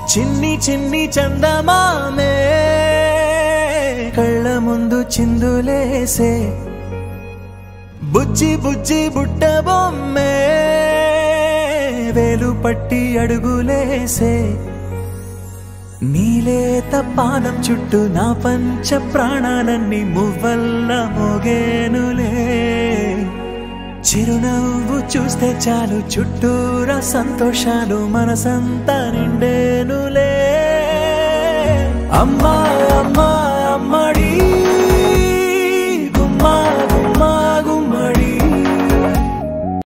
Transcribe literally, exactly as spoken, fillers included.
చిన్ని చిన్ని చందమామే కళ్ళ ముందు చిందులేసే బుజ్జి బుజ్జి బుట్ట బొమ్మే వేలు పట్టి అడుగులేసే నీలేత పానం చుట్టూ నా పంచ ప్రాణాలన్నీ మువ్వల్ల మోగేనులే చిరునవ్వు చూస్తే చాలు చుట్టూరా సంతోషాలు మనసంతా నిండేనులే అమ్మా